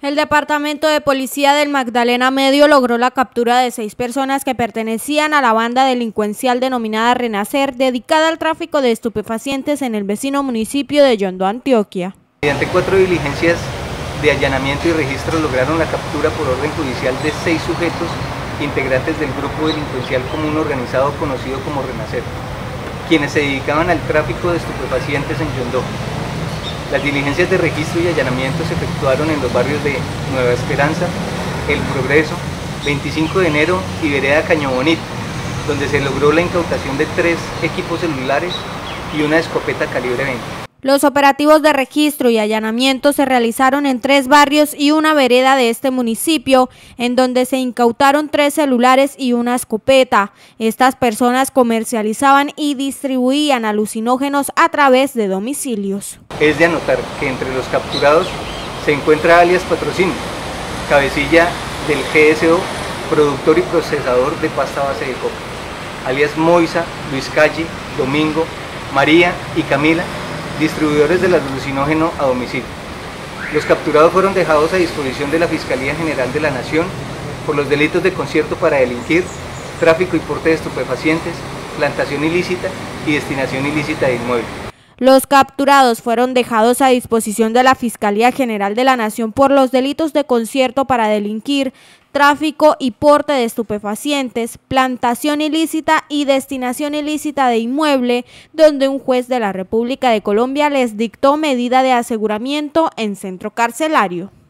El Departamento de Policía del Magdalena Medio logró la captura de 6 personas que pertenecían a la banda delincuencial denominada Renacer, dedicada al tráfico de estupefacientes en el vecino municipio de Yondó, Antioquia. Mediante 4 diligencias de allanamiento y registro lograron la captura por orden judicial de 6 sujetos integrantes del grupo delincuencial común organizado conocido como Renacer, quienes se dedicaban al tráfico de estupefacientes en Yondó. Las diligencias de registro y allanamiento se efectuaron en los barrios de Nueva Esperanza, El Progreso, 25 de enero y Vereda Caño Bonito, donde se logró la incautación de 3 equipos celulares y una escopeta calibre 20. Los operativos de registro y allanamiento se realizaron en 3 barrios y una vereda de este municipio, en donde se incautaron 3 celulares y una escopeta. Estas personas comercializaban y distribuían alucinógenos a través de domicilios. Es de anotar que entre los capturados se encuentra alias Patrocinio, cabecilla del GSO, productor y procesador de pasta base de coca, alias Moisa, Luis Calle, Domingo, María y Camila, distribuidores del alucinógeno a domicilio. Los capturados fueron dejados a disposición de la Fiscalía General de la Nación por los delitos de concierto para delinquir, tráfico y porte de estupefacientes, plantación ilícita y destinación ilícita de inmuebles. Los capturados fueron dejados a disposición de la Fiscalía General de la Nación por los delitos de concierto para delinquir, tráfico y porte de estupefacientes, plantación ilícita y destinación ilícita de inmueble, donde un juez de la República de Colombia les dictó medida de aseguramiento en centro carcelario.